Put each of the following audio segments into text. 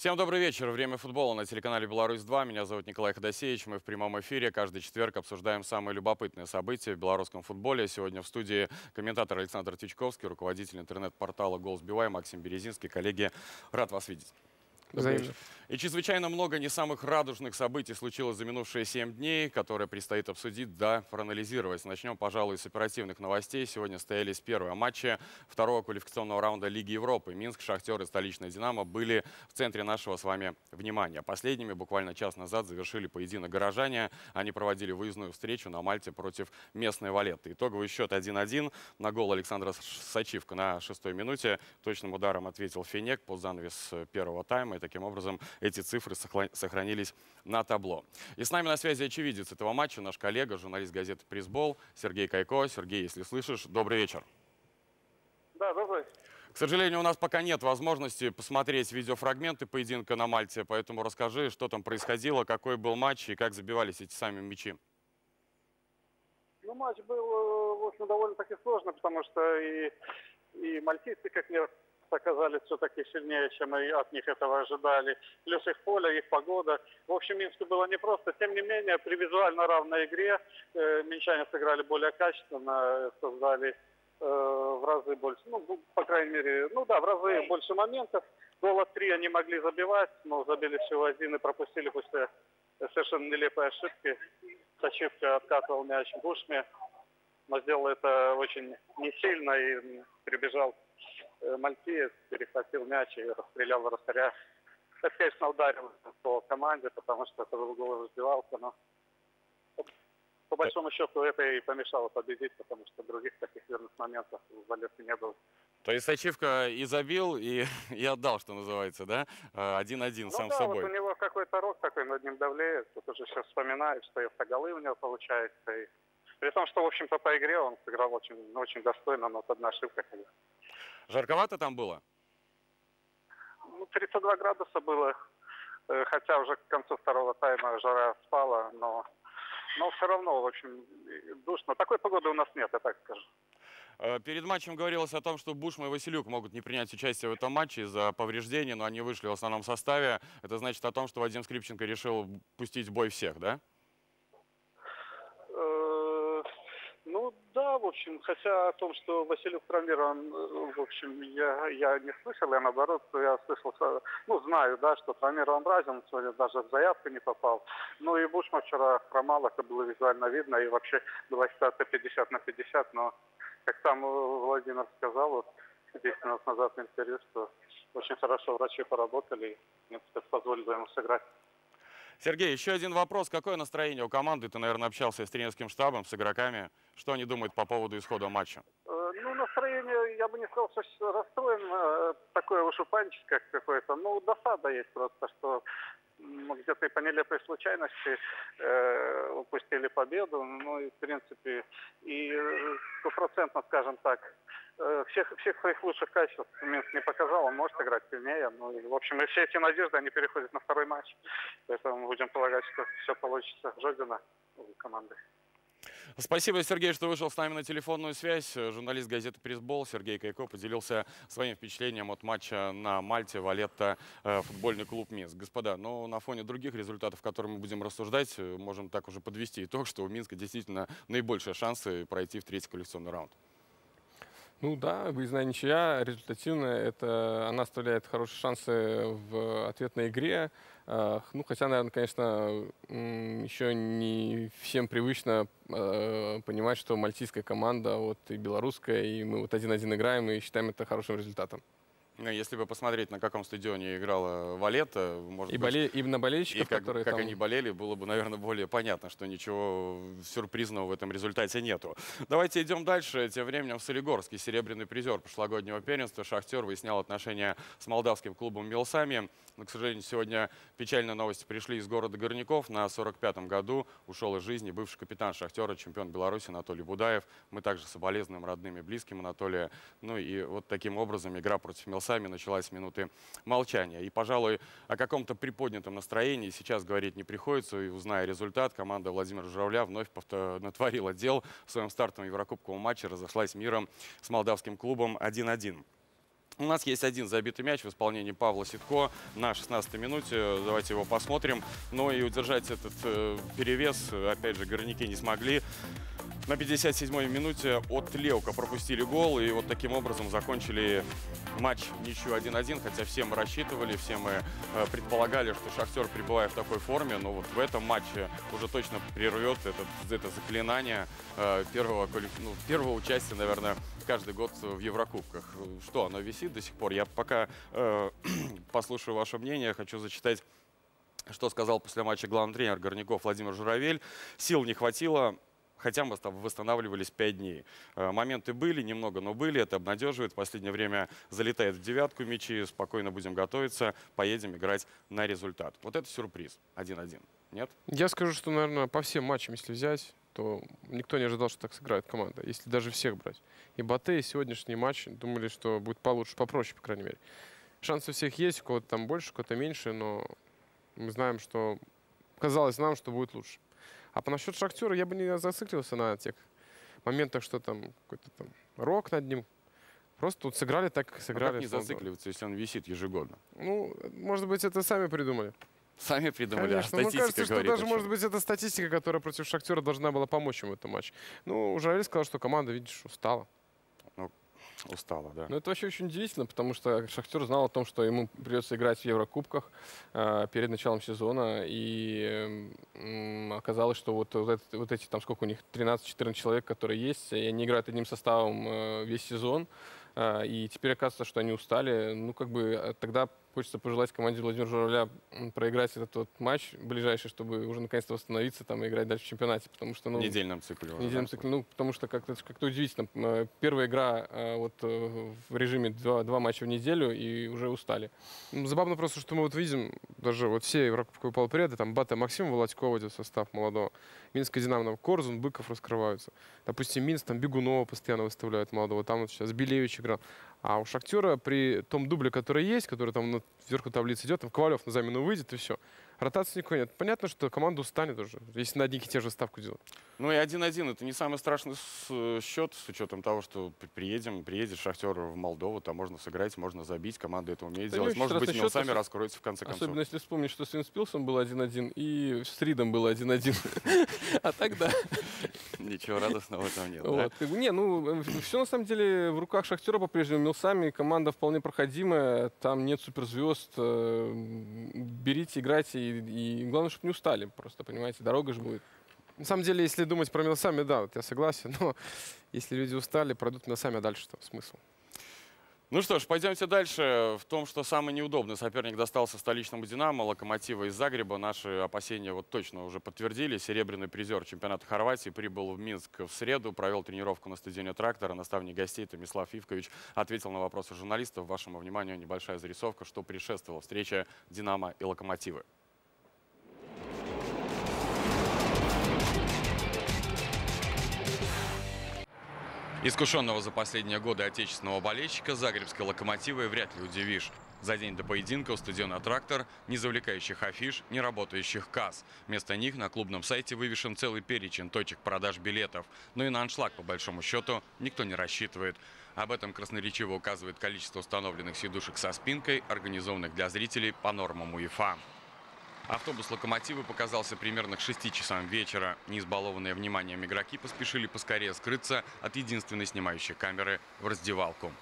Всем добрый вечер. Время футбола на телеканале «Беларусь-2». Меня зовут Николай Ходосевич. Мы в прямом эфире. Каждый четверг обсуждаем самые любопытные события в белорусском футболе. Сегодня в студии комментатор Александр Тичковский, руководитель интернет-портала «Голс.Бивай» Максим Березинский. Коллеги, рад вас видеть. Взаимно. И чрезвычайно много не самых радужных событий случилось за минувшие 7 дней, которые предстоит обсудить, да, проанализировать. Начнем, пожалуй, с оперативных новостей. Сегодня состоялись первые матчи второго квалификационного раунда Лиги Европы. Минск, Шахтер и столичная «Динамо» были в центре нашего с вами внимания. Последними буквально час назад завершили поединок горожане. Они проводили выездную встречу на Мальте против местной Валетты. Итоговый счет 1-1. На гол Александра Сачивка на 6-й минуте точным ударом ответил Фенек под занавес первого тайма. И таким образом эти цифры сохранились на табло. И с нами на связи очевидец этого матча, наш коллега, журналист газеты «Пресс-Бол» Сергей Кайко. Сергей, если слышишь, добрый вечер. Да, добрый. К сожалению, у нас пока нет возможности посмотреть видеофрагменты поединка на Мальте, поэтому расскажи, что там происходило, какой был матч и как забивались эти сами мячи. Ну, матч был, в общем, довольно-таки сложный, потому что и мальтийцы, как мне оказались все-таки сильнее, чем и от них этого ожидали. Плюс их поле, их погода. В общем, Минску было непросто. Тем не менее, при визуально равной игре минчане сыграли более качественно, создали в разы больше, ну, по крайней мере, ну да, в разы больше моментов. Гола 3 они могли забивать, но забили всего один и пропустили после совершенно нелепой ошибки. Сачивка откатывал мяч в Бушме, но сделал это очень не сильно и прибежал мальтиец, перехватил мяч и расстрелял вратаря. Это, конечно, ударил по команде, потому что это был гол раздевался, но по большому счету это и помешало победить, потому что других таких верных моментов в Валетте не было. То есть Сачивка и забил, и отдал, что называется, да? 1-1 Ну сам да, собой. вот у него какой-то рок такой над ним давлеет. Тут уже сейчас вспоминаю, что это голы у него получается. И при том, что, в общем-то, по игре он сыграл очень, очень достойно, но вот одна ошибка. Жарковато там было? Ну, 32 градуса было, хотя уже к концу второго тайма жара спала, но все равно, в общем, душно. Такой погоды у нас нет, я так скажу. Перед матчем говорилось о том, что Бушма и Василюк могут не принять участие в этом матче из-за повреждений, но они вышли в основном составе. Это значит о том, что Вадим Скрипченко решил пустить в бой всех, да? Ну да, в общем, хотя о том, что Василюк травмирован, в общем, я не слышал, я наоборот, я слышал, ну знаю, да, что травмирован Разин, сегодня даже в заявку не попал. Ну и Бушма вчера хромал, это было визуально видно, и вообще была ситуация 50 на 50, но как там Владимир сказал, вот 10 минут назад в интервью, что очень хорошо врачи поработали и позволили ему сыграть. Сергей, еще один вопрос. Какое настроение у команды? Ты, наверное, общался с тренерским штабом, с игроками. Что они думают по поводу исхода матча? Ну, настроение, я бы не сказал, что расстроен, такое уж паническое какое-то. Ну, досада есть просто, что где-то и по нелепой случайности упустили победу. Ну, и, в принципе, и стопроцентно, скажем так, всех своих лучших качеств Минск не показал, он может играть сильнее. Ну, и, в общем, и все эти надежды, они переходят на второй матч. Поэтому будем полагать, что все получится Жодина у команды. Спасибо, Сергей, что вышел с нами на телефонную связь. Журналист газеты «Пресс-Бол» Сергей Кайко поделился своим впечатлением от матча на Мальте Валетта футбольный клуб Минск. Господа, но на фоне других результатов, которые мы будем рассуждать, можем так уже подвести итог, что у Минска действительно наибольшие шансы пройти в третий квалификационный раунд. Ну да, выездная ничья результативная, она оставляет хорошие шансы в ответной игре. Ну, хотя, наверное, конечно, еще не всем привычно понимать, что мальтийская команда, вот и белорусская, и мы вот 1-1 играем и считаем это хорошим результатом. Если бы посмотреть, на каком стадионе играла Валетта, может быть, и на болельщиков, которые как там... они болели, было бы, наверное, более понятно, что ничего сюрпризного в этом результате нету. Давайте идем дальше. Тем временем в Солигорске серебряный призер прошлогоднего первенства Шахтер выяснял отношения с молдавским клубом Милсами. Но, к сожалению, сегодня печальные новости пришли из города Горняков. На 45-м году ушел из жизни бывший капитан Шахтера, чемпион Беларуси Анатолий Будаев. Мы также соболезнуем родным и близким Анатолия. Ну и вот таким образом игра против Милсами началась с минуты молчания. И, пожалуй, о каком-то приподнятом настроении сейчас говорить не приходится. И, узная результат, команда Владимира Журавля вновь натворила дел. В своем стартовом еврокубковом матче разошлась миром с молдавским клубом 1-1. У нас есть один забитый мяч в исполнении Павла Ситко на 16-й минуте. Давайте его посмотрим. Но и удержать этот перевес, опять же, горняки не смогли. На 57-й минуте от Леука пропустили гол. И вот таким образом закончили матч ничью 1-1. Хотя все мы рассчитывали, все мы предполагали, что Шахтер, пребывая в такой форме, но вот в этом матче уже точно прервет это заклинание первого участия, наверное, каждый год в Еврокубках. Что, оно висит до сих пор? Я пока послушаю ваше мнение, хочу зачитать, что сказал после матча главный тренер горняков Владимир Журавель. Сил не хватило, хотя мы восстанавливались 5 дней. Моменты были, немного, но были. Это обнадеживает. В последнее время залетает в девятку мячи. Спокойно будем готовиться. Поедем играть на результат. Вот это сюрприз. 1-1. Нет? Я скажу, что, наверное, по всем матчам, если взять, то никто не ожидал, что так сыграет команда. Если даже всех брать. И Батэ, и сегодняшний матч думали, что будет получше, попроще, по крайней мере. Шансы у всех есть. У кого-то там больше, у кого-то меньше. Но мы знаем, что казалось нам, что будет лучше. А по насчет Шахтера я бы не зациклился на тех моментах, что там какой-то там рок над ним. Просто тут сыграли так, как сыграли. А как не зацикливаться, если он висит ежегодно? Ну, может быть, это сами придумали. Сами придумали, Конечно. а статистика кажется, что говорит даже, может быть, это статистика, которая против Шахтера должна была помочь им в этом матче. Ну, Журавель сказал, что команда, видишь, устала. Устала, да. Но это вообще очень удивительно, потому что Шахтер знал о том, что ему придется играть в Еврокубках перед началом сезона. И оказалось, что вот эти, там сколько у них, 13-14 человек, которые есть, и они играют одним составом весь сезон. И теперь оказывается, что они устали. Ну, как бы тогда хочется пожелать команде Владимира Журавля проиграть этот вот матч ближайший, чтобы уже наконец-то восстановиться там и играть дальше в чемпионате. Потому что, В недельном цикле. В недельном цикле. Ну, потому что как-то удивительно. Первая игра вот в режиме два матча в неделю и уже устали. Забавно просто, что мы вот видим, даже вот все еврокубковые полупряды, там Батэ, Максим Володько идет в состав молодого. Минская Динамо, Корзун, Быков раскрываются. Допустим, Минск, там Бегунова постоянно выставляют молодого. Там вот сейчас Белевич играл. А у Шахтера при том дубле, который есть, который там вверху таблицы идет, там Ковалев на замену выйдет и все. Ротации никакой нет. Понятно, что команда устанет уже, если на одних и тех же ставку делать. Ну и 1-1 это не самый страшный счет, с учетом того, что приедет Шахтер в Молдову, там можно сыграть, можно забить, команда это умеет делать. Может быть, Милсами раскроется в конце концов. Особенно если вспомнить, что с Винспилсом был 1-1 и с Ридом был 1-1. А тогда... Ничего радостного в этом нет, да? Не, ну, все на самом деле в руках Шахтера по-прежнему. Милсами команда вполне проходимая, там нет суперзвезд. Берите, играйте, и главное, чтобы не устали просто, понимаете, дорога же будет. На самом деле, если думать про Милсами, да, вот я согласен, но если люди устали, пройдут Милсами, а дальше что? Смысл? Ну что ж, пойдемте дальше. В том, что самый неудобный соперник достался столичному «Динамо», «Локомотива» из Загреба. Наши опасения вот точно уже подтвердили. Серебряный призер чемпионата Хорватии прибыл в Минск в среду, провел тренировку на стадионе «Трактора». Наставник гостей Томислав Ивкович ответил на вопросы журналистов. Вашему вниманию небольшая зарисовка, что предшествовала встрече «Динамо» и «Локомотива». Искушенного за последние годы отечественного болельщика загребской «Локомотивы» вряд ли удивишь. За день до поединка у стадиона «Трактор» ни завлекающих афиш, ни работающих касс. Вместо них на клубном сайте вывешен целый перечень точек продаж билетов. Но и на аншлаг, по большому счету, никто не рассчитывает. Об этом красноречиво указывает количество установленных сидушек со спинкой, организованных для зрителей по нормам УЕФА. Автобус «Локомотивы» показался примерно к 6 часам вечера. Не избалованные вниманием игроки поспешили поскорее скрыться от единственной снимающей камеры в раздевалку.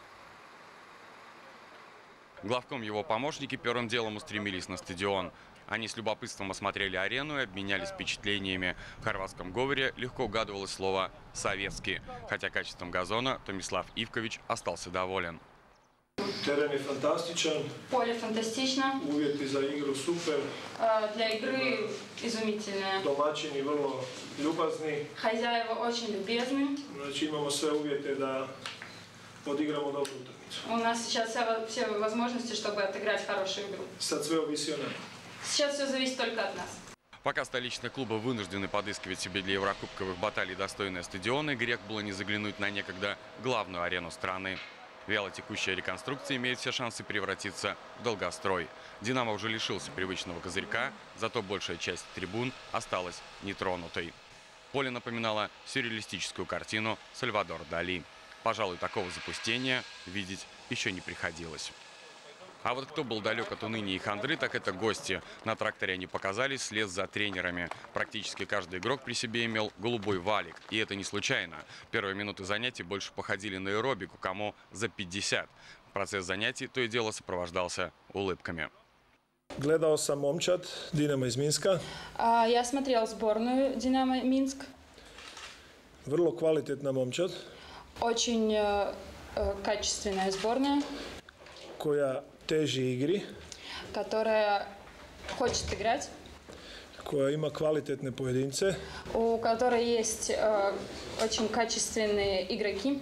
Главком и его помощники первым делом устремились на стадион. Они с любопытством осмотрели арену и обменялись впечатлениями. В хорватском говоре легко угадывалось слово «советский». Хотя качеством газона Томислав Ивкович остался доволен. Терен je fantastičan. Поле фантастично. Uvjeti za igru super. Для игры изумительное. Domaćini vrlo ljubazni. Хозяева очень любезны. Znači imamo sve uvjete da odigramo dobru utakmicu. У нас сейчас все возможности, чтобы отыграть хорошую игру. Sad sve ovisi o nama. Сейчас все зависит только от нас. Пока столичные клубы вынуждены подыскивать себе для еврокубковых баталий достойные стадионы, грех было не заглянуть на некогда главную арену страны. Вялотекущая реконструкция имеет все шансы превратиться в долгострой. «Динамо» уже лишился привычного козырька, зато большая часть трибун осталась нетронутой. Поле напоминало сюрреалистическую картину Сальвадора Дали. Пожалуй, такого запустения видеть еще не приходилось. А вот кто был далек от уныния и хандры, так это гости. На тракторе они показались вслед за тренерами. Практически каждый игрок при себе имел голубой валик. И это не случайно. Первые минуты занятий больше походили на аэробику, кому за 50. Процесс занятий то и дело сопровождался улыбками. Gledao sam momčad Dinamo iz Minska. Я смотрел сборную «Динамо Минск». Vrlo kvalitetna momčad Очень качественная сборная, koja teži igri, которая хочет играть, koja ima kvalitetne pojedince у которой есть очень качественные игроки.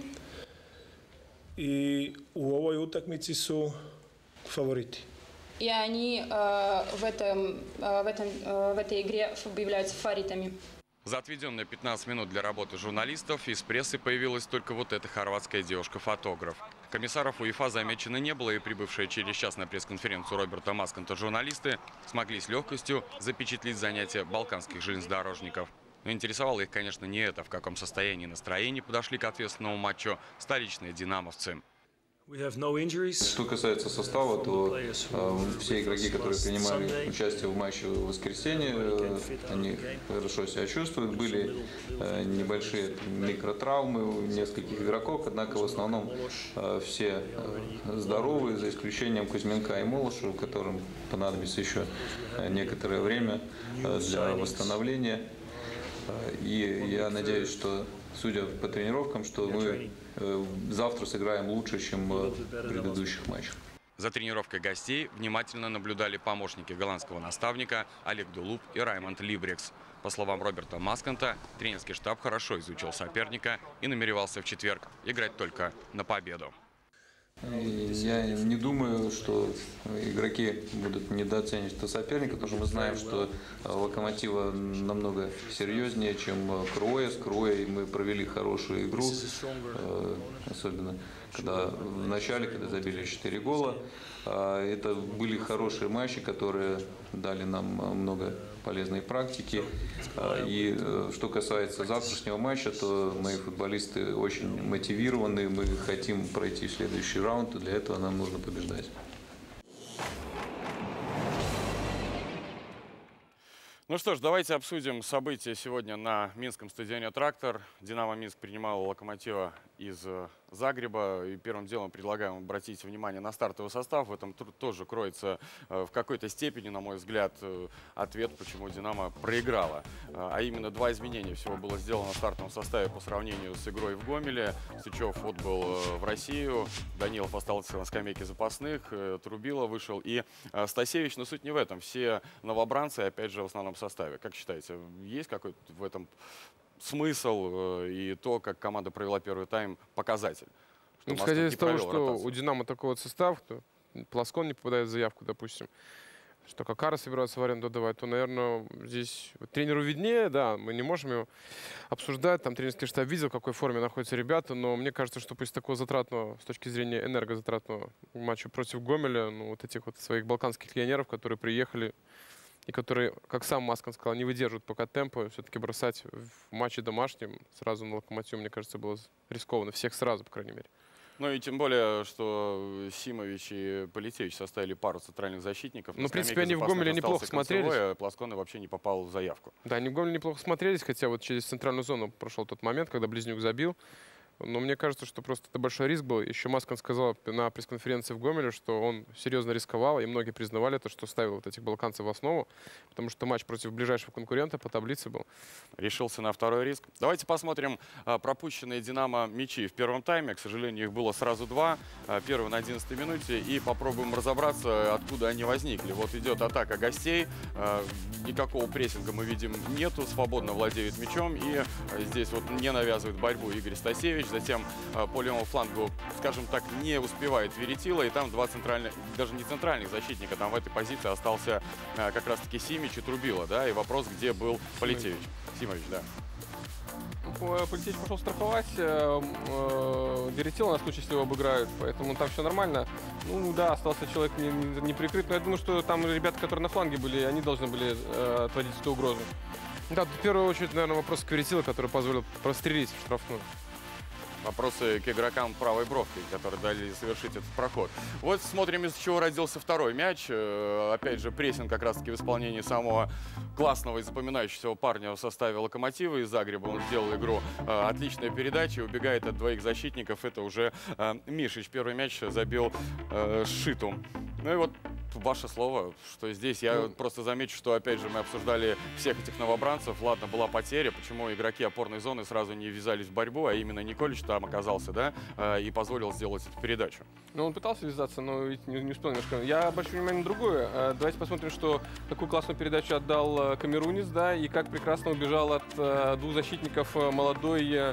i u ovoj utakmici su favoriti. И они в этой игре являются фаворитами. За отведенные 15 минут для работы журналистов из прессы появилась только вот эта хорватская девушка-фотограф. Комиссаров УЕФА замечено не было, и прибывшие через час на пресс-конференцию Роберта Масканта журналисты смогли с легкостью запечатлеть занятия балканских железнодорожников. Но интересовало их, конечно, не это, в каком состоянии и настроении подошли к ответственному матчу столичные динамовцы. Что касается состава, то все игроки, которые принимали участие в матче в воскресенье, они хорошо себя чувствуют. Были небольшие микротравмы у нескольких игроков, однако в основном все здоровы, за исключением Кузьменка и Молошева, которым понадобится еще некоторое время для восстановления. И я надеюсь, что, судя по тренировкам, что мы завтра сыграем лучше, чем в предыдущих матчах. За тренировкой гостей внимательно наблюдали помощники голландского наставника Олег Дулуп и Раймонд Либрекс. По словам Роберта Масканта, тренерский штаб хорошо изучил соперника и намеревался в четверг играть только на победу. Я не думаю, что игроки будут недооценивать этого соперника, потому что мы знаем, что Локомотива намного серьезнее, чем Круоя. С Круоей мы провели хорошую игру, особенно когда в начале, когда забили 4 гола. Это были хорошие матчи, которые дали нам много полезной практики. И что касается завтрашнего матча, то мои футболисты очень мотивированы. Мы хотим пройти в следующий раунд, и для этого нам нужно побеждать. Ну что ж, давайте обсудим события сегодня на Минском стадионе «Трактор». «Динамо Минск» принимал «Локомотива» из Загреба. И первым делом предлагаем обратить внимание на стартовый состав. В этом тоже кроется в какой-то степени, на мой взгляд, ответ, почему «Динамо» проиграла. А именно 2 изменения всего было сделано в стартовом составе по сравнению с игрой в Гомеле. Сычев отбыл в Россию, Данилов остался на скамейке запасных, Трубила вышел и Стасевич. Но суть не в этом. Все новобранцы, опять же, в основном составе. Как считаете, есть какой-то в этом смысл и то, как команда провела первый тайм, показатель? Ну, исходя из того, что у «Динамо» такой вот состав, то Пласкон не попадает в заявку, допустим, что Какара собирается в аренду давать, то, наверное, здесь тренеру виднее, да, мы не можем его обсуждать, там тренерский штаб видел, в какой форме находятся ребята, но мне кажется, что после такого затратного, с точки зрения энергозатратного матча против Гомеля, ну, вот этих вот своих балканских легионеров, которые приехали, и которые, как сам Маскан сказал, не выдерживают пока темпа, все-таки бросать в матче домашнем сразу на «Локомотив», мне кажется, было рискованно. Всех сразу, по крайней мере. Ну и тем более, что Симович и Полетевич составили пару центральных защитников. Ну, в принципе, они в Гомеле неплохо смотрелись. Пласкон вообще не попал в заявку. Да, они в Гомеле неплохо смотрелись, хотя вот через центральную зону прошел тот момент, когда Близнюк забил. Но мне кажется, что просто это большой риск был. Еще Маскан сказал на пресс-конференции в Гомеле, что он серьезно рисковал, и многие признавали это, что ставил вот этих балканцев в основу, потому что матч против ближайшего конкурента по таблице был. Решился на второй риск. Давайте посмотрим пропущенные «Динамо» мячи в первом тайме. К сожалению, их было сразу 2. Первый на 11-й минуте. И попробуем разобраться, откуда они возникли. Вот идет атака гостей. Никакого прессинга мы видим нету. Свободно владеет мячом. И здесь вот не навязывает борьбу Игорь Стасевич. Затем по левому флангу, скажем так, не успевает Веретила. И там 2 центральных, даже не центральных защитника. Там в этой позиции остался как раз-таки Симич и Трубила. Да? И вопрос, где был Полетевич. Симович, да. Полетевич пошел страховать Веретила на случай, если его обыграют. Поэтому там все нормально. Ну да, остался человек не прикрыт. Но я думаю, что там ребята, которые на фланге были, они должны были отводить эту угрозу. Да, в первую очередь, наверное, вопрос к Веретилу, который позволил прострелить в штрафную. Вопросы к игрокам правой бровки, которые дали совершить этот проход. Вот смотрим, из чего родился второй мяч. Опять же, прессинг как раз-таки в исполнении самого классного и запоминающегося парня в составе «Локомотива» из Загреба. Он сделал игру. Отличная передача, убегает от двоих защитников. Это уже Мишич. Первый мяч забил Шиту. Ну и вот ваше слово, что здесь. Я просто замечу, что, опять же, мы обсуждали всех этих новобранцев. Ладно, была потеря, почему игроки опорной зоны сразу не ввязались в борьбу, а именно Николич там оказался, да, и позволил сделать эту передачу. Ну, он пытался ввязаться, но ведь не успел немножко. Я обращу внимание на другое. Давайте посмотрим, что какую классную передачу отдал камерунец, да, и как прекрасно убежал от двух защитников молодой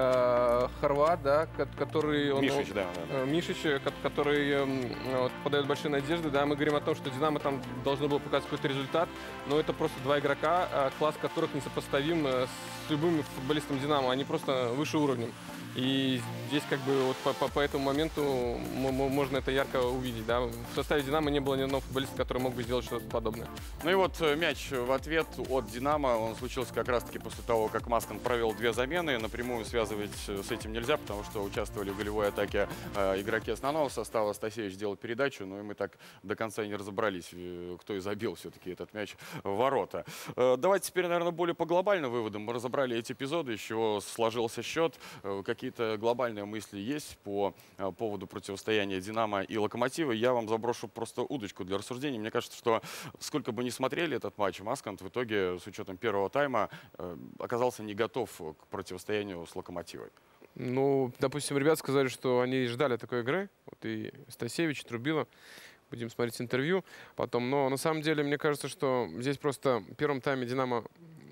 хорват, да, который... Мишич, да. Мишич, который вот, подает большие надежды, да, мы говорим о том, что «Динамо» там должно было показать какой-то результат, но это просто два игрока, класс которых несопоставим с любым футболистом «Динамо», они просто выше уровнем. И здесь как бы вот по этому моменту можно это ярко увидеть. Да? В составе «Динамо» не было ни одного футболиста, который мог бы сделать что-то подобное. Ну и вот мяч в ответ от «Динамо». Он случился как раз-таки после того, как Маскан провел две замены. Напрямую связывать с этим нельзя, потому что участвовали в голевой атаке игроки основного состава. Стасевич сделал передачу, но и мы так до конца и не разобрались, кто и забил все-таки этот мяч в ворота. Давайте теперь, наверное, более по глобальным выводам. Мы разобрали эти эпизоды, из чего сложился счет. Какие-то глобальные мысли есть по поводу противостояния «Динамо» и «Локомотива». Я вам заброшу просто удочку для рассуждений. Мне кажется, что сколько бы ни смотрели этот матч, Маскант в итоге, с учетом первого тайма, оказался не готов к противостоянию с «Локомотивом». Ну, допустим, ребята сказали, что они ждали такой игры. Вот и Стасевич, и Трубило. Будем смотреть интервью потом. Но на самом деле, мне кажется, что здесь просто в первом тайме «Динамо»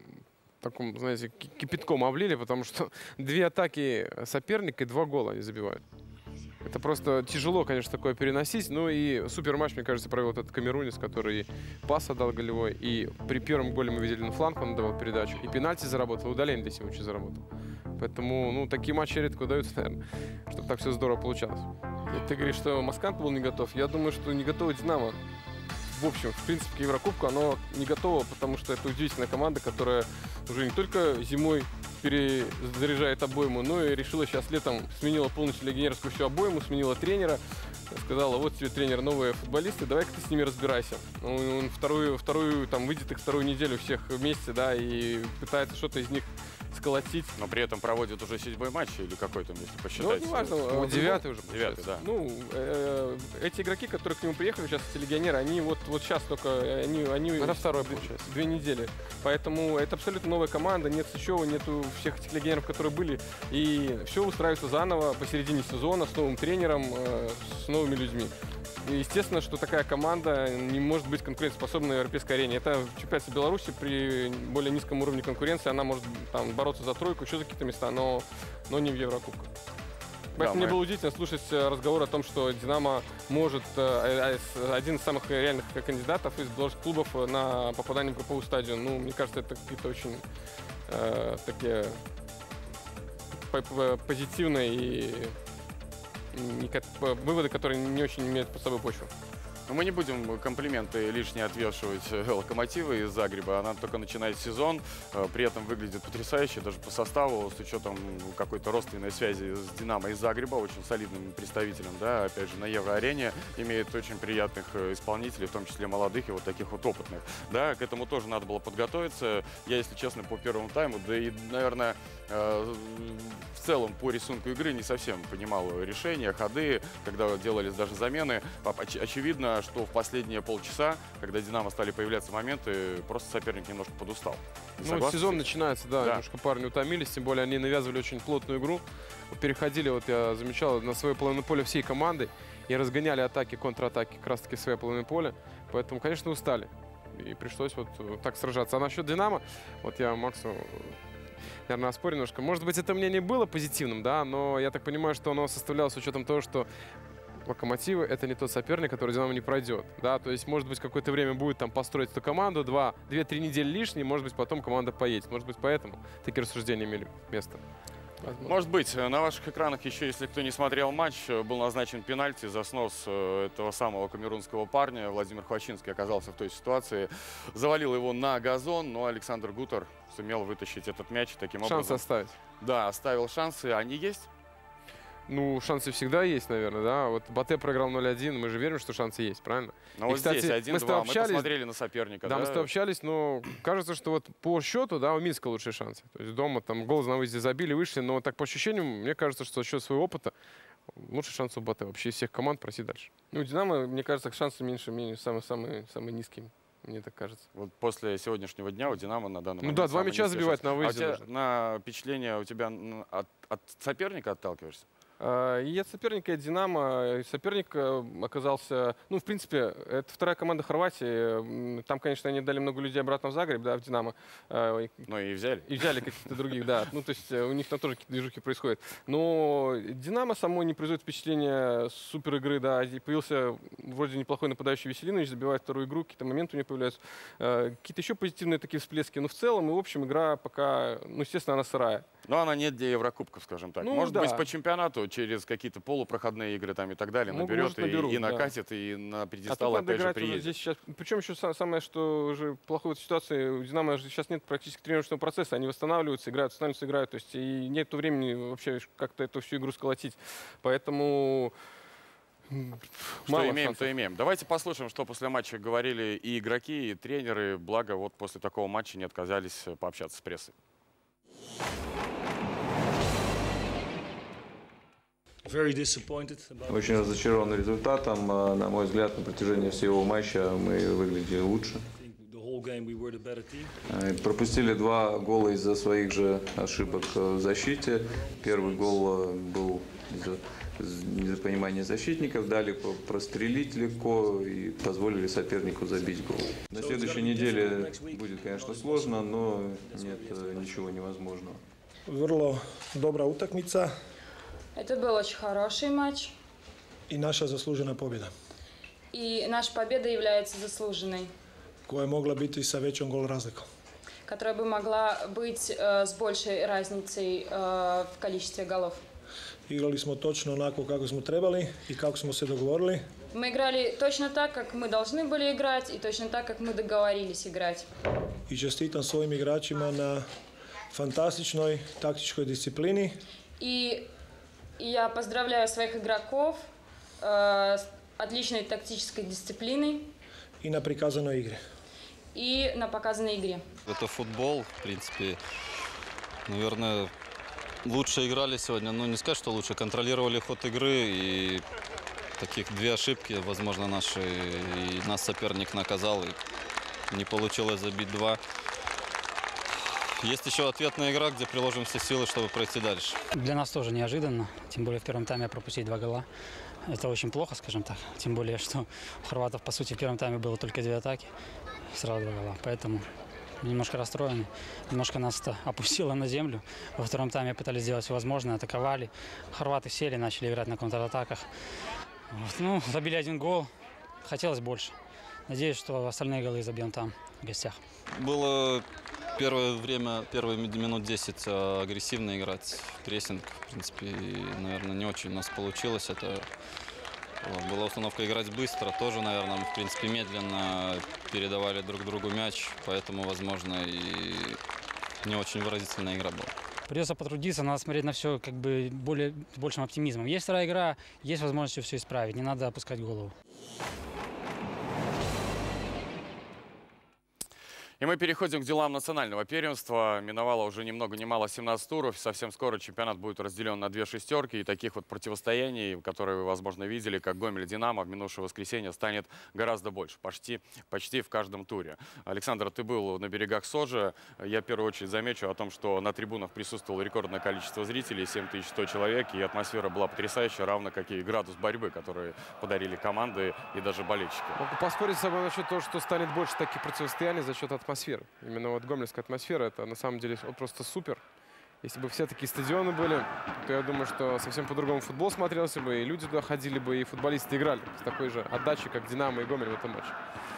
таком, знаете, кипятком облили, потому что две атаки соперника и 2 гола они забивают. Это просто тяжело, конечно, такое переносить. Ну и супер матч, мне кажется, провел этот камерунец, который пас отдал голевой. И при первом голе мы видели на фланг, он давал передачу. И пенальти заработал, и удаление Десимовича заработал. Поэтому, ну, такие матчи редко удаются, наверное, чтобы так все здорово получалось. И ты говоришь, что Маскант был не готов. Я думаю, что не готова «Динамо». В общем, в принципе, к Еврокубку оно не готово, потому что это удивительная команда, которая уже не только зимой перезаряжает обойму, но и решила сейчас летом, сменила полностью легионерскую всю обойму, сменила тренера, сказала: вот тебе тренер, новые футболисты, давай-ка ты с ними разбирайся. Он вторую там выйдет их вторую неделю всех вместе, да, и пытается что-то из них сколотить. Но при этом проводит уже 7-й матч или какой там, если посчитать? Ну, неважно. 9-й уже. 9-й, да. Ну, эти игроки, которые к нему приехали, сейчас эти легионеры, они вот сейчас только, они это второй, получается. 2 недели. Поэтому это абсолютно новая команда, нет Сычева, нету всех этих легионеров, которые были. И все устраивается заново посередине сезона с новым тренером, с новыми людьми. И естественно, что такая команда не может быть конкурентоспособной на европейской арене. Это чемпионат Беларуси при более низком уровне конкуренции. Она может там бороться за тройку, еще за какие-то места, но не в Еврокубках. Поэтому мне было удивительно слушать разговор о том, что «Динамо» может один из самых реальных кандидатов из белорусских клубов на попадание в групповую стадию. Ну, мне кажется, это какие-то очень такие позитивные и выводы, которые не очень имеют под собой почву. Но мы не будем комплименты лишние отвешивать «Локомотива» из Загреба. Она только начинает сезон, при этом выглядит потрясающе, даже по составу, с учетом какой-то родственной связи с «Динамо» из Загреба, очень солидным представителем, да, опять же, на Евроарене, имеет очень приятных исполнителей, в том числе молодых и вот таких вот опытных. Да, к этому тоже надо было подготовиться. Я, если честно, по первому тайму, да и, наверное, в целом по рисунку игры не совсем понимал решения, ходы, когда делались даже замены. Очевидно, что в последние полчаса, когда «Динамо» стали появляться моменты, просто соперник немножко подустал. Ну, сезон начинается, да, немножко парни утомились, тем более они навязывали очень плотную игру. Переходили, вот я замечал, на свою половину поля всей команды и разгоняли атаки, контратаки как раз-таки в своей половине поля. Поэтому, конечно, устали. И пришлось вот так сражаться. А насчет «Динамо», вот я Максу, наверное, оспорю немножко. Может быть, это мнение было позитивным, да, но я так понимаю, что оно составлялось с учетом того, что «Локомотивы» — это не тот соперник, который «Динамо» не пройдет. Да? То есть, может быть, какое-то время будет там построить эту команду, 2-3 недели лишние, может быть, потом команда поедет. Может быть, поэтому такие рассуждения имели место. Возможно. Может быть. На ваших экранах еще, если кто не смотрел матч, был назначен пенальти за снос этого самого камерунского парня. Владимир Хвачинский оказался в той ситуации. Завалил его на газон, но Александр Гутер сумел вытащить этот мяч таким образом. Шансы оставить. Да, оставил шансы. Они есть? Ну, шансы всегда есть, наверное, да. Вот Батэ проиграл 0-1, мы же верим, что шансы есть, правильно? Но вот кстати, здесь 1-2, мы посмотрели на соперника. Да, мы с тобой общались, но кажется, что вот по счету, да, у Минска лучшие шансы. То есть дома там гол на выезде забили, вышли, но так по ощущениям, мне кажется, что за счет своего опыта лучший шанс у Батэ. Вообще из всех команд пройти дальше. Ну, Динамо, мне кажется, шансы меньше, самые низкие. Мне так кажется. Вот после сегодняшнего дня у «Динамо» на данный момент... Ну да, 2 мяча забивать на выезде. А у тебя на впечатление у тебя от соперника отталкиваешься? И от соперника, и от «Динамо». Соперник оказался... Ну, в принципе, это вторая команда Хорватии. Там, конечно, они дали много людей обратно в Загреб, да, в «Динамо». Ну и взяли. И взяли каких-то других, да. Ну, то есть у них там тоже какие-то движухи происходят. Но «Динамо» само не производит впечатления супер игры, да. И появился вроде неплохой нападающий Веселинович, забивает вторую игру, какие-то моменты у него появляются. Какие-то еще позитивные такие всплески. Но в целом и в общем игра пока, ну, естественно, она сырая. Но она нет для Еврокубков, скажем так. Ну, может да. быть, по чемпионату через какие-то полупроходные игры там и так далее наберет и накатит, да. И на пьедестал опять же приедет. Здесь сейчас, причем еще самое, что уже плохой в этой ситуации, у «Динамо» сейчас нет практически тренировочного процесса, они восстанавливаются, играют, то есть и нет времени вообще как-то эту всю игру сколотить. Поэтому... Что имеем, то имеем. Давайте послушаем, что после матча говорили и игроки, и тренеры. Благо, вот после такого матча не отказались пообщаться с прессой. Очень разочарован результатом. На мой взгляд, на протяжении всего матча мы выглядели лучше. Пропустили 2 гола из-за своих же ошибок в защите. Первый гол был из-за понимания защитников. Дали прострелить легко и позволили сопернику забить гол. На следующей неделе будет, конечно, сложно, но нет ничего невозможного. Vrlo dobra utakmica. Это был очень хороший матч. I naša zaslužena pobjeda. И наша победа является заслуженной. Koja je mogla biti sa većom gol razlikom. Которая бы могла быть с большей разницей в количестве голов. Igrali smo točno onako kako smo trebali i kako smo se dogovorili. Мы играли точно так, как мы должны были играть, и точно так, как мы договорились играть. I čestitam svojim igračima na fantastičnoj taktičkoj disciplini. И я поздравляю своих игроков с отличной тактической дисциплиной. I na prikazanoj igri. И на показанной игре. Это футбол, в принципе. Наверное, лучше играли сегодня. Ну, не сказать, что лучше. Контролировали ход игры. И таких 2 ошибки, возможно, наши. И нас соперник наказал. И не получилось забить 2. Есть еще ответная игра, где приложим все силы, чтобы пройти дальше. Для нас тоже неожиданно. Тем более в первом тайме пропустить 2 гола. Это очень плохо, скажем так. Тем более, что у хорватов, по сути, в первом тайме было только 2 атаки. Сразу 2 гола. Поэтому немножко расстроены. Немножко нас это опустило на землю. Во втором тайме пытались сделать все возможное, атаковали. Хорваты сели, начали играть на контратаках. Вот. Ну, забили 1 гол. Хотелось больше. Надеюсь, что остальные голы забьем там, в гостях. Было первое время, первые минут 10 агрессивно играть. Прессинг, в принципе, наверное, не очень у нас получилось. Это была установка играть быстро. Тоже, наверное, мы, в принципе, медленно передавали друг другу мяч. Поэтому, возможно, и не очень выразительная игра была. Придется потрудиться, надо смотреть на все как бы с большим оптимизмом. Есть вторая игра, есть возможность все исправить. Не надо опускать голову. И мы переходим к делам национального первенства. Миновало уже ни много ни мало 17 туров. Совсем скоро чемпионат будет разделен на 2 шестерки. И таких вот противостояний, которые вы, возможно, видели, как Гомель-Динамо в минувшее воскресенье, станет гораздо больше. Почти в каждом туре. Александр, ты был на берегах Сочи. Я в первую очередь замечу о том, что на трибунах присутствовало рекордное количество зрителей, 7100 человек. И атмосфера была потрясающая, равно как и градус борьбы, который подарили команды и даже болельщики. Могу поспорить с собой насчет того, что станет больше таких противостояний за счет атмосферы. Именно вот гомельская атмосфера, это на самом деле просто супер. Если бы все такие стадионы были, то я думаю, что совсем по-другому футбол смотрелся бы, и люди туда ходили бы, и футболисты играли с такой же отдачей, как Динамо и Гомель в этом матче.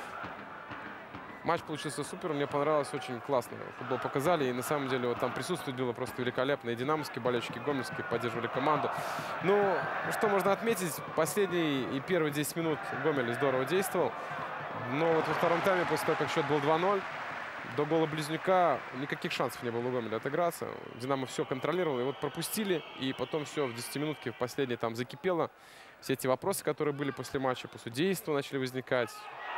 Матч получился супер, мне понравилось, очень классно. Футбол показали, и на самом деле вот там присутствие было просто великолепно. И динамовские болельщики, гомельские поддерживали команду. Ну, что можно отметить, последние и первые 10 минут Гомель здорово действовал. Но вот во втором тайме, после того, как счет был 2-0, до гола Близнюка никаких шансов не было у Гомеля отыграться. Динамо все контролировало, и вот пропустили, и потом все в 10-минутке в последней там закипело. Все эти вопросы, которые были после матча, по судейству начали возникать.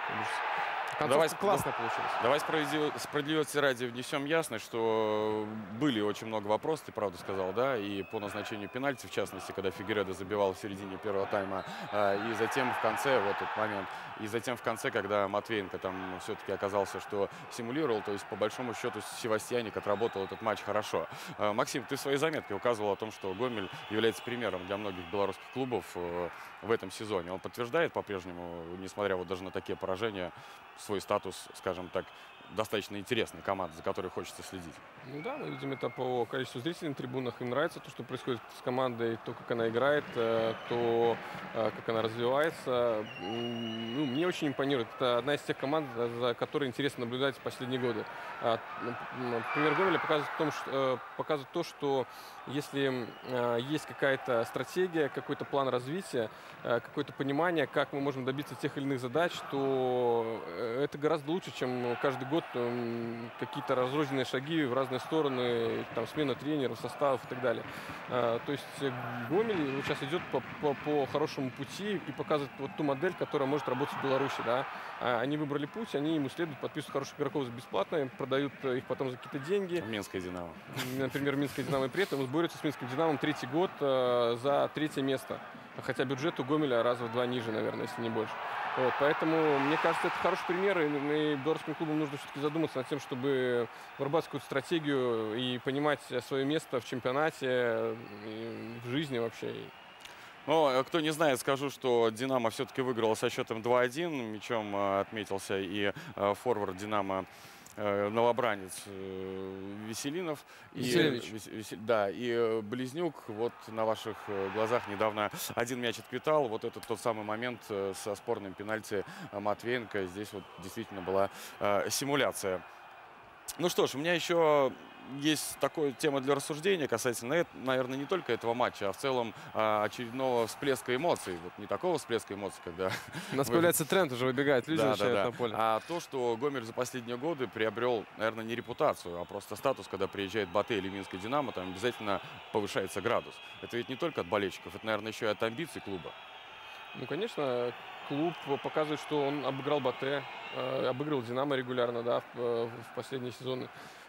Классно получилось. Давай справедливости ради внесем ясность, что были очень много вопросов, ты правду сказал, да, и по назначению пенальти, в частности, когда Фигередо забивал в середине первого тайма, и затем в конце, вот этот момент, и затем в конце, когда Матвеенко там все-таки оказался, что симулировал, то есть по большому счету Севастьяник отработал этот матч хорошо. Максим, ты в своей заметке указывал о том, что Гомель является примером для многих белорусских клубов в этом сезоне. Он подтверждает по-прежнему, несмотря вот даже на такие поражения, свой статус, скажем так, достаточно интересной команды, за которой хочется следить. Ну да, мы видим это по количеству зрителей на трибунах. Им нравится то, что происходит с командой, то, как она играет, то, как она развивается. Ну, мне очень импонирует. Это одна из тех команд, за которой интересно наблюдать в последние годы. Пример Гомеля показывает то, что если есть какая-то стратегия, какой-то план развития, какое-то понимание, как мы можем добиться тех или иных задач, то это гораздо лучше, чем каждый год какие-то разрозненные шаги в разные стороны, там, смена тренеров, составов и так далее. То есть Гомель сейчас идет по хорошему пути и показывает вот ту модель, которая может работать в Беларуси. Да? Они выбрали путь, они ему следуют, подписывают хороших игроков бесплатно, продают их потом за какие-то деньги. Минское Динамо. Например, Минское Динамо, и при этом борются с Минским Динамом третий год за третье место. Хотя бюджет у Гомеля раза в 2 ниже, наверное, если не больше. Вот, поэтому, мне кажется, это хороший пример, и белорусским клубам нужно все-таки задуматься над тем, чтобы вырабатывать какую-то стратегию и понимать свое место в чемпионате, и в жизни вообще. Ну, кто не знает, скажу, что «Динамо» все-таки выиграл со счетом 2-1. Мячом отметился и форвард «Динамо», новобранец Веселинов. Да, и Близнюк вот на ваших глазах недавно один мяч отпитал. Вот это тот самый момент со спорным пенальти Матвеенко. Здесь вот действительно была симуляция. Ну что ж, у меня еще есть такая тема для рассуждения касательно, наверное, не только этого матча, а в целом очередного всплеска эмоций. Вот не такого всплеска эмоций, когда... У нас появляется тренд, уже выбегают люди, начинают на поле. А то, что Гомель за последние годы приобрел, наверное, не репутацию, а просто статус, когда приезжает Батэ или Минское Динамо, там обязательно повышается градус. Это ведь не только от болельщиков, это, наверное, еще и от амбиций клуба. Ну, конечно, клуб показывает, что он обыграл Батэ, обыгрывал Динамо регулярно, да, в последние сезоны.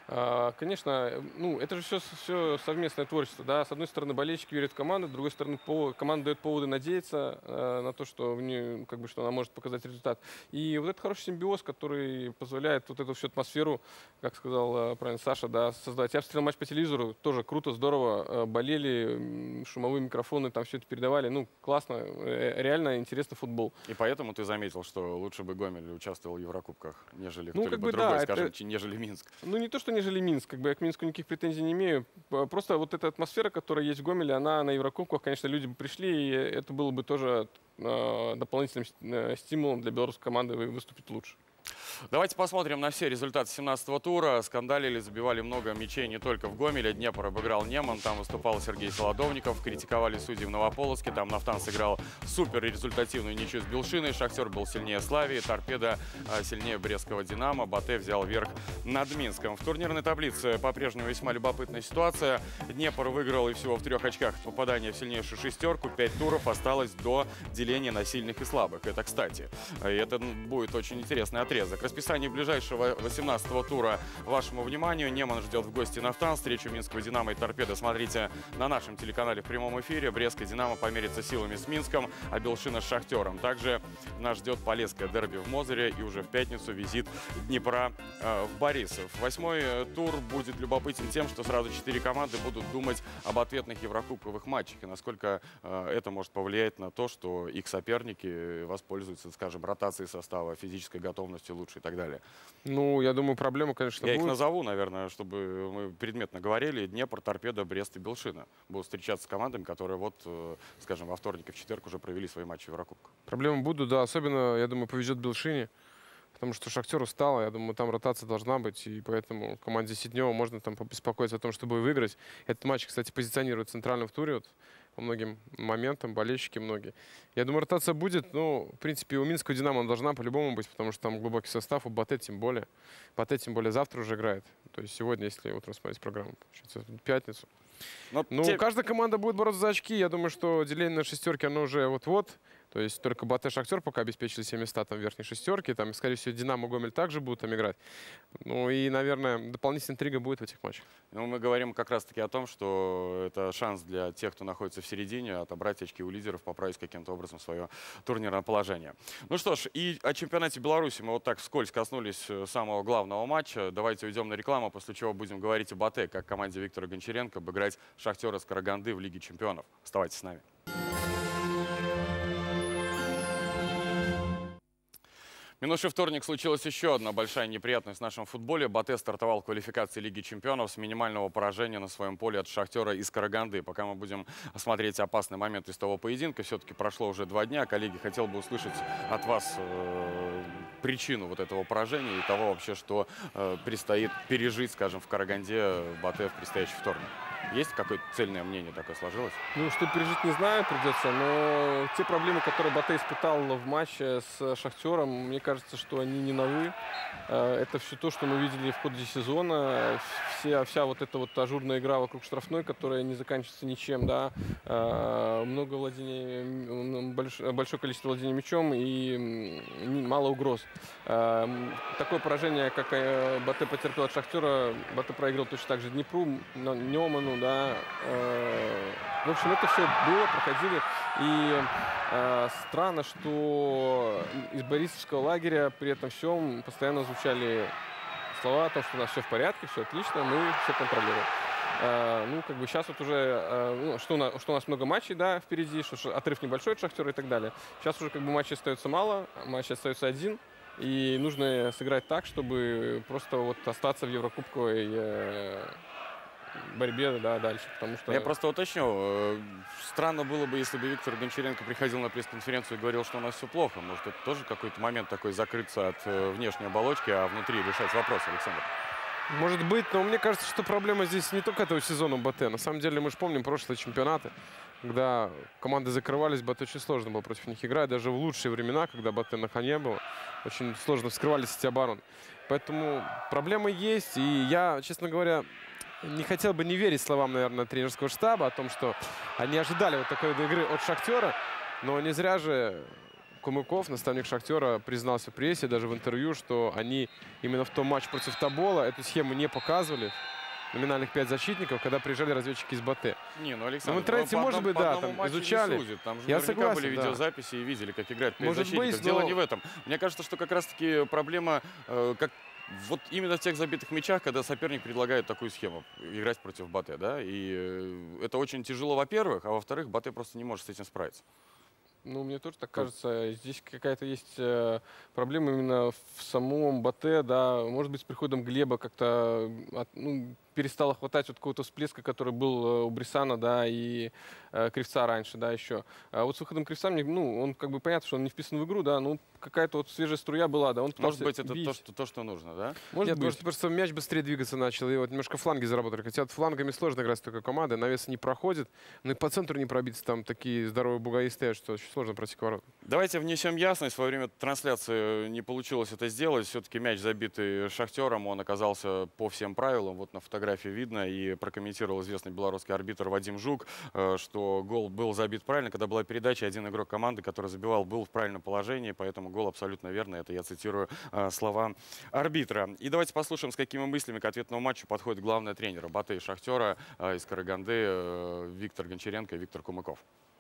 Конечно, ну, это же все совместное творчество, да. С одной стороны, болельщики верят в команду, с другой стороны, команда дает поводы надеяться на то, что как бы, что она может показать результат. И вот этот хороший симбиоз, который позволяет вот эту всю атмосферу, как сказал правильно Саша, да, создать. Я посмотрел матч по телевизору, тоже круто, здорово, болели, шумовые микрофоны, там все это передавали. Ну, классно, реально интересный футбол. И поэтому ты заметил, что лучше бы Гомель участвовал в Еврокубках, нежели кто-либо другой, скажем, нежели Минск. Ну, не то, что нежели Минск. Как бы я к Минску никаких претензий не имею. Просто вот эта атмосфера, которая есть в Гомеле, она на Еврокубках, конечно, люди бы пришли, и это было бы тоже дополнительным стимулом для белорусской команды выступить лучше. Давайте посмотрим на все результаты 17-го тура. Скандалили, забивали много мячей не только в Гомеле. Днепр обыграл Неман, там выступал Сергей Солодовников. Критиковали судьи в Новополоцке, там Нафтан сыграл супер результативную ничью с Белшиной. Шахтер был сильнее Славии, Торпедо сильнее Брестского Динамо. Батэ взял верх над Минском. В турнирной таблице по-прежнему весьма любопытная ситуация. Днепр выиграл и всего в 3 очках попадания в сильнейшую шестерку. 5 туров осталось до деления на сильных и слабых. Это кстати. И это будет очень интересный отрезок. Расписание ближайшего 18-го тура вашему вниманию. Неман ждет в гости Нафтан. Встречу Минского Динамо и Торпедо смотрите на нашем телеканале в прямом эфире. Брестское Динамо померится силами с Минском, а Белшина с Шахтером. Также нас ждет Полесское дерби в Мозыре и уже в пятницу визит Днепра в Борисов. 8-й тур будет любопытен тем, что сразу 4 команды будут думать об ответных еврокубковых матчах и насколько это может повлиять на то, что их соперники воспользуются, скажем, ротацией состава, физической готовностью лучше и так далее. Ну, я думаю, проблема, конечно, Я будет. их назову, наверное, чтобы мы предметно говорили. Днепр, Торпедо, Брест и Белшина будут встречаться с командами, которые вот, скажем, во вторник и в четверг уже провели свои матчи в Еврокубках. Проблемы будут, да. Особенно, я думаю, повезет Белшине. Потому что Шахтер устал, я думаю, там ротация должна быть, и поэтому команде Сиднева можно там побеспокоиться о том, чтобы выиграть. Этот матч, кстати, позиционирует центральным в туре. Вот, по многим моментам, болельщики многие. Я думаю, ротация будет, но, в принципе, у Минского «Динамо» она должна по-любому быть, потому что там глубокий состав, у БАТЭ тем более. БАТЭ тем более завтра уже играет. То есть сегодня, если утром смотреть программу, получается, в пятницу. Каждая команда будет бороться за очки. Я думаю, что деление на шестерки, оно уже вот-вот. То есть только БАТЭ, Шахтер пока обеспечили 7 места там в верхней шестерке. Там, скорее всего, Динамо, Гомель также будут там играть. Ну и, наверное, дополнительная интрига будет в этих матчах. Ну, мы говорим как раз-таки о том, что это шанс для тех, кто находится в середине, отобрать очки у лидеров, поправить каким-то образом свое турнирное положение. Ну что ж, и о чемпионате Беларуси мы вот так вскользь коснулись самого главного матча. Давайте уйдем на рекламу, после чего будем говорить о БАТЭ, как команде Виктора Гончаренко обыграть Шахтера с Караганды в Лиге чемпионов. Оставайтесь с нами. В минувший вторник случилась еще одна большая неприятность в нашем футболе. БАТЭ стартовал в квалификации Лиги чемпионов с минимального поражения на своем поле от Шахтера из Караганды. Пока мы будем смотреть опасный момент из того поединка, все-таки прошло уже 2 дня. Коллеги, хотел бы услышать от вас причину вот этого поражения и того вообще, что предстоит пережить, скажем, в Караганде БАТЭ в предстоящий вторник. Есть какое-то цельное мнение такое сложилось? Ну, что пережить, не знаю, придется, но те проблемы, которые БАТЭ испытал в матче с Шахтером, мне кажется, что они не новые. Это все то, что мы видели в ходе сезона. Вся вот эта вот ажурная игра вокруг штрафной, которая не заканчивается ничем, да. Много владения, большое количество владения мячом и мало угроз. Такое поражение, как БАТЭ потерпел от Шахтера, БАТЭ проиграл точно так же Днепру, Неману, да. В общем, это все было, проходили. И странно, что из борисовского лагеря при этом всем постоянно звучали слова о том, что у нас все в порядке, все отлично, мы все контролируем. Ну, как бы сейчас вот уже, что у нас много матчей, да, впереди, что отрыв небольшой от Шахтера и так далее. Сейчас уже как бы матчей остается мало, матч остается один. И нужно сыграть так, чтобы просто вот остаться в еврокубковой борьбе, да, дальше, потому что... Я просто уточню. Странно было бы, если бы Виктор Гончаренко приходил на пресс-конференцию и говорил, что у нас все плохо. Может, это тоже какой-то момент такой закрыться от внешней оболочки, а внутри решать вопрос, Александр? Может быть, но мне кажется, что проблема здесь не только этого сезона БАТЭ. На самом деле, мы же помним прошлые чемпионаты, когда команды закрывались, БАТЭ очень сложно было против них играть. Даже в лучшие времена, когда БАТЭ на коне было, очень сложно вскрывались эти обороны. Поэтому проблемы есть. И я, честно говоря, не хотел бы не верить словам, наверное, тренерского штаба о том, что они ожидали вот такой игры от Шахтера. Но не зря же Кумыков, наставник Шахтера, признался в прессе, даже в интервью, что они именно в том матче против Тобола эту схему не показывали. Номинальных 5 защитников, когда приезжали разведчики из БАТЭ. Не, ну, Александр, в интернете, может быть, да, там изучали. Там же я наверняка согласен, были видеозаписи и видели, как играют 5 может защитников. быть, Дело но... не в этом. Мне кажется, что как раз-таки проблема как вот именно в тех забитых мячах, когда соперник предлагает такую схему, играть против БАТЭ, да, и это очень тяжело, во-первых, а во-вторых, БАТЭ просто не может с этим справиться. Ну, мне тоже так кажется. Здесь какая-то есть проблема именно в самом БАТЭ, да. Может быть, с приходом Глеба как-то перестало хватать вот какого-то всплеска, который был у Брисана, да, и Кривца раньше, да, еще. А вот с выходом Кривца, он как бы понятно, что он не вписан в игру, да, но какая-то вот свежая струя была, да. Он может быть, это то, что нужно, да? Может быть, просто мяч быстрее двигаться начал, и вот немножко фланги заработали. Хотя флангами сложно играть с такой командой, навес не проходит, но и по центру не пробиться, там такие здоровые бугаи стоят, что очень сложно пройти к воротам. Давайте внесем ясность. Во время трансляции не получилось это сделать. Все-таки мяч, забитый Шахтером, он оказался по всем правилам. Вот на фотографии видно, и прокомментировал известный белорусский арбитр Вадим Жук, что гол был забит правильно. Когда была передача, один игрок команды, который забивал, был в правильном положении, поэтому гол абсолютно верный. Это я цитирую слова арбитра. И давайте послушаем, с какими мыслями к ответному матчу подходит главный тренер БАТЭ и Шахтера из Караганды Виктор Гончаренко и Виктор Кумыков.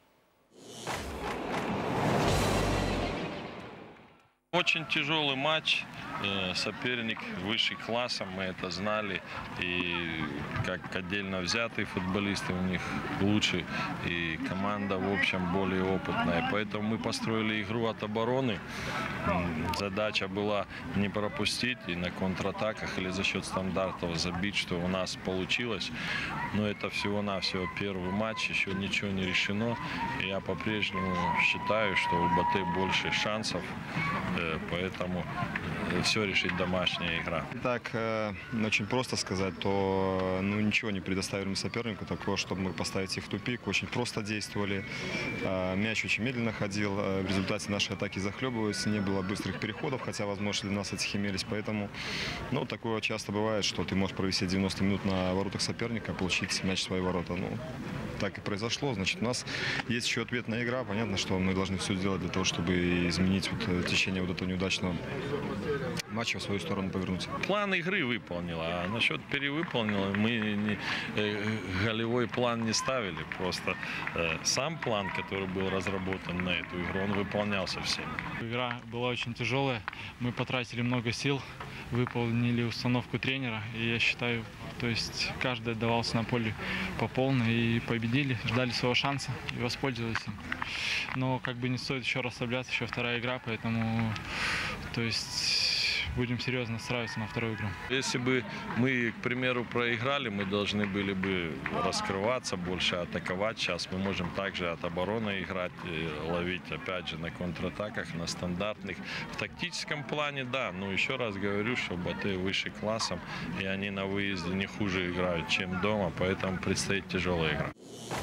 Очень тяжелый матч, соперник высший классом, мы это знали, и как отдельно взятые футболисты у них лучше, и команда в общем более опытная, поэтому мы построили игру от обороны, задача была не пропустить и на контратаках или за счет стандартов забить, что у нас получилось, но это всего-навсего первый матч, еще ничего не решено, и я по-прежнему считаю, что у БАТЭ больше шансов поэтому все решит домашняя игра. Так, очень просто сказать, то ничего не предоставили мы сопернику такого, чтобы мы поставить их в тупик. Очень просто действовали. Мяч очень медленно ходил. В результате наши атаки захлебываются. Не было быстрых переходов, хотя, возможно, для нас этих имелись. Поэтому, такое часто бывает, что ты можешь провести 90 минут на воротах соперника, получить мяч в свои ворота. Так и произошло. Значит, у нас есть еще ответная игра. Понятно, что мы должны все сделать для того, чтобы изменить течение этого неудачного матча в свою сторону повернуть. План игры выполнила, а насчет перевыполнила мы голевой план не ставили. Просто сам план, который был разработан на эту игру, он выполнялся всеми. Игра была очень тяжелая. Мы потратили много сил, выполнили установку тренера. И я считаю, то есть каждый отдавался на поле по полной и победили, ждали своего шанса и воспользовались им. Но не стоит еще расслабляться, еще вторая игра, поэтому то есть будем серьезно настраиваться на вторую игру. Если бы мы, к примеру, проиграли, мы должны были бы раскрываться, больше атаковать. Сейчас мы можем также от обороны играть, ловить опять же на контратаках, на стандартных. В тактическом плане, да, но еще раз говорю, что Батэ выше классом, и они на выезде не хуже играют, чем дома, поэтому предстоит тяжелая игра.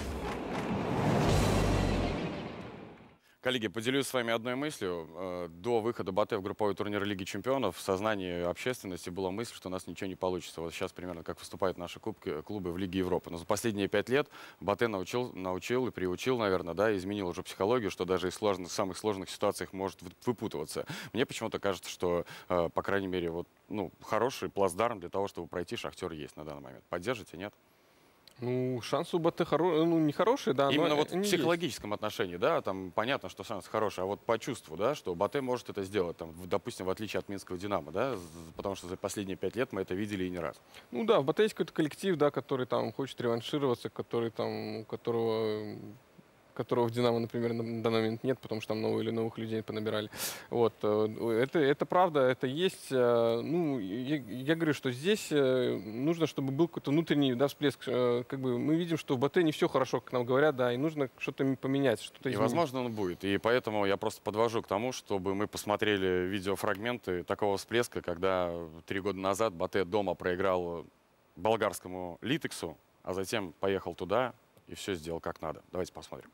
Коллеги, поделюсь с вами одной мыслью. До выхода Батэ в групповой турнир Лиги чемпионов в сознании общественности была мысль, что у нас ничего не получится. Вот сейчас примерно как выступают наши клубы в Лиге Европы. Но за последние 5 лет Батэ научил и приучил, наверное, да, изменил уже психологию, что даже из самых сложных ситуациях может выпутываться. Мне почему-то кажется, что, по крайней мере, хороший плацдарм для того, чтобы пройти, Шахтер есть на данный момент. Поддержите, нет? Шансы у Батэ не хорошие, да. Именно но в психологическом отношении, да, там понятно, что шанс хороший, а вот по чувству, да, что Батэ может это сделать, там, допустим, в отличие от Минского Динамо, да, потому что за последние 5 лет мы это видели и не раз. В Батэ есть какой-то коллектив, да, который там хочет реваншироваться, у которого в «Динамо», например, на данный момент нет, потому что там новых людей понабирали. Вот. Это правда, это есть. Я говорю, что здесь нужно, чтобы был какой-то внутренний всплеск. Мы видим, что в Батэ не все хорошо, как нам говорят, да, и нужно что-то поменять, что-то изменить. И, возможно, он будет. И поэтому я просто подвожу к тому, чтобы мы посмотрели видеофрагменты такого всплеска, когда 3 года назад Батэ дома проиграл болгарскому Литексу, а затем поехал туда и все сделал как надо. Давайте посмотрим.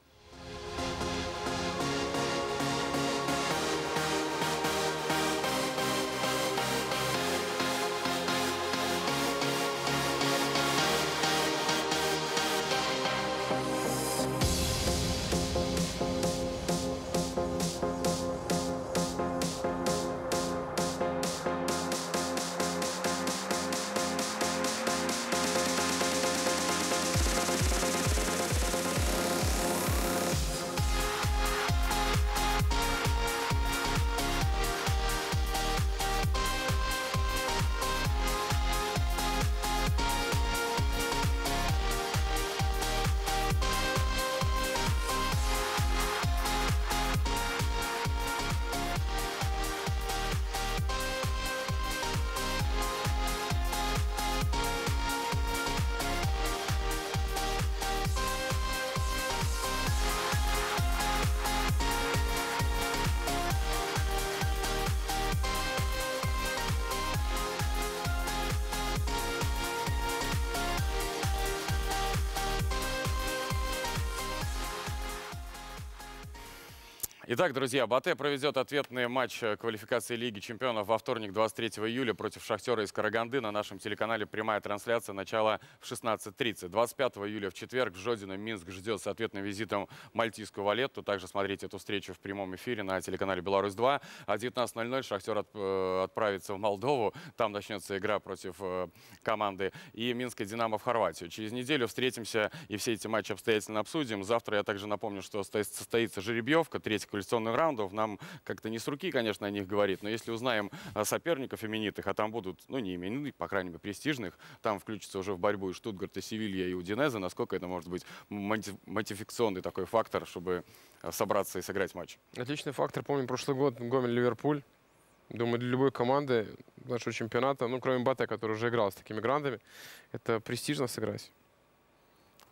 Итак, друзья, Батэ проведет ответный матч квалификации Лиги чемпионов во вторник, 23 июля, против Шахтера из Караганды. На нашем телеканале прямая трансляция, начало в 16:30. 25 июля в четверг в Жодино Минск ждет с ответным визитом мальтийскую Валетту. Также смотрите эту встречу в прямом эфире на телеканале «Беларусь-2». А 19:00 Шахтер отправится в Молдову. Там начнется игра против команды и Минская Динамо в Хорватию. Через неделю встретимся и все эти матчи обстоятельно обсудим. Завтра я также напомню, что состоится жеребьевка, третий квалификационных раундов. Нам как-то не с руки, конечно, о них говорит, но если узнаем соперников именитых, а там будут, не именитых, по крайней мере, престижных, там включится уже в борьбу и Штутгарт, и Севилья, и Удинезе, насколько это может быть мотивационный такой фактор, чтобы собраться и сыграть матч. Отличный фактор. Помню, прошлый год Гомель-Ливерпуль. Думаю, для любой команды нашего чемпионата, кроме Батэ, который уже играл с такими грандами, это престижно сыграть.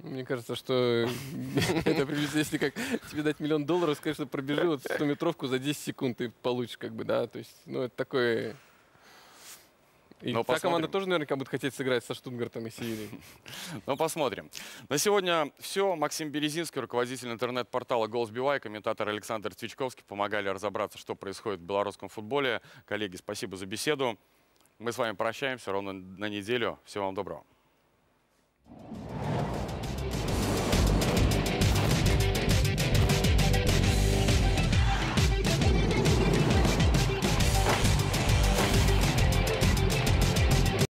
Мне кажется, что это приблизительно, если как тебе дать $1 000 000, сказать, что пробежи вот 100-метровку за 10 секунд и получишь, как бы, да, то есть, ну, это такое... И та команда тоже наверняка будет хотеть сыграть со Штутгартом и Севильей. Ну, посмотрим. На сегодня все. Максим Березинский, руководитель интернет-портала «Голос Бивай», комментатор Александр Твичковский помогали разобраться, что происходит в белорусском футболе. Коллеги, спасибо за беседу. Мы с вами прощаемся ровно на неделю. Всего вам доброго.